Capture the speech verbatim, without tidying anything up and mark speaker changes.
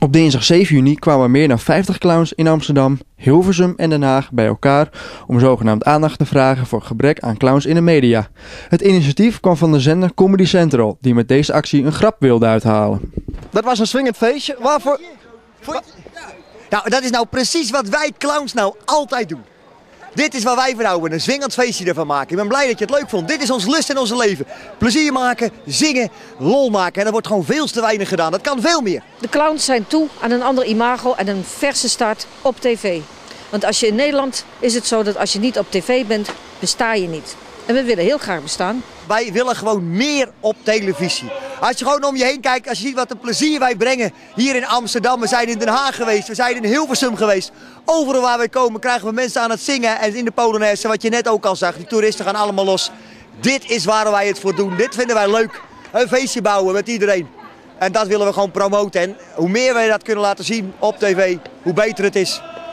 Speaker 1: Op dinsdag zeven juni kwamen meer dan vijftig clowns in Amsterdam, Hilversum en Den Haag bij elkaar om zogenaamd aandacht te vragen voor gebrek aan clowns in de media. Het initiatief kwam van de zender Comedy Central, die met deze actie een grap wilde uithalen.
Speaker 2: Dat was een swingend feestje. Waarvoor?
Speaker 3: Nou, dat is nou precies wat wij clowns nou altijd doen. Dit is waar wij van houden, een zwingend feestje ervan maken. Ik ben blij dat je het leuk vond. Dit is ons lust in onze leven. Plezier maken, zingen, lol maken. En er wordt gewoon veel te weinig gedaan. Dat kan veel meer.
Speaker 4: De clowns zijn toe aan een ander imago en een verse start op tv. Want als je in Nederland is het zo dat als je niet op tv bent, besta je niet. En we willen heel graag bestaan.
Speaker 3: Wij willen gewoon meer op televisie. Als je gewoon om je heen kijkt, als je ziet wat een plezier wij brengen hier in Amsterdam. We zijn in Den Haag geweest, we zijn in Hilversum geweest. Overal waar wij komen krijgen we mensen aan het zingen en in de Polonaise, wat je net ook al zag. Die toeristen gaan allemaal los. Dit is waar wij het voor doen. Dit vinden wij leuk. Een feestje bouwen met iedereen. En dat willen we gewoon promoten. En hoe meer wij dat kunnen laten zien op tv, hoe beter het is.